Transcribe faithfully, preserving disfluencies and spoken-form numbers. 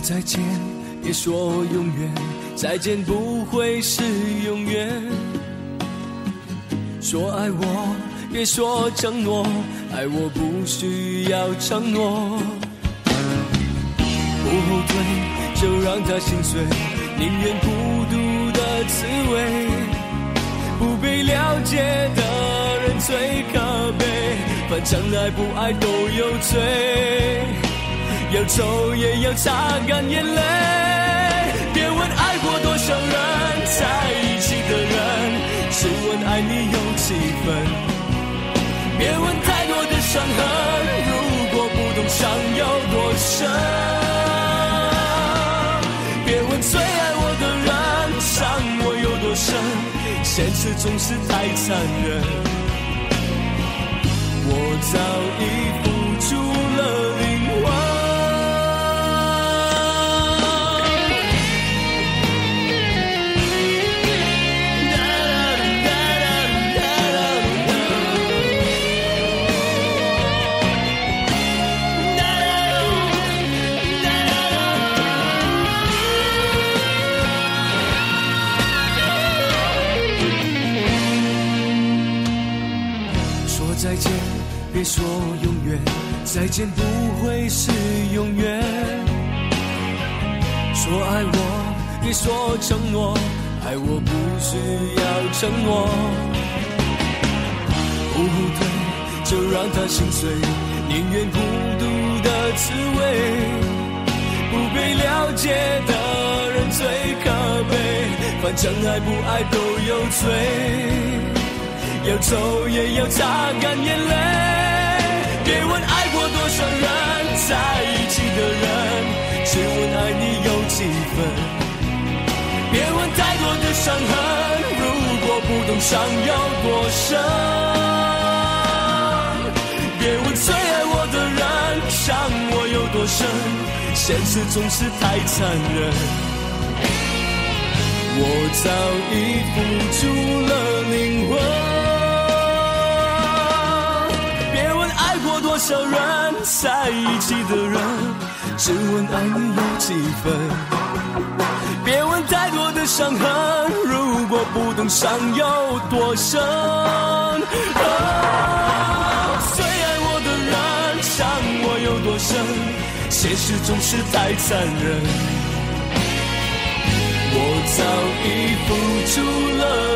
再见，别说永远，再见不会是永远。说爱我，别说承诺，爱我不需要承诺。不后退，就让它心碎，宁愿孤独的滋味。不被了解的人最可悲，反正爱不爱都有罪，要抽也要擦干眼泪。别问爱过多少人，在一起的人，只问爱你有几分。别问太多的伤痕，如果不懂伤有多深。别问最爱我的人，伤我有多深，现实总是太残忍。我早已付出了灵魂。再见，别说永远，再见不会是永远。说爱我，别说承诺，爱我不需要承诺。不后退，就让它心碎，宁愿孤独的滋味。不被了解的人最可悲，反正爱不爱都有罪，要抽也要擦干眼泪。别问爱过多少人，在一起的人，只问爱你有几分。别问太多的伤痕，如果不懂伤有多深。别问最爱我的人，伤我有多深，现实总是太残忍。我早已付出了灵魂。多少人在一起的人，只问爱你有几分。别问太多的伤痕，如果不懂伤有多深。哦，最爱我的人，伤我有多深，现实总是太残忍。我早已付出了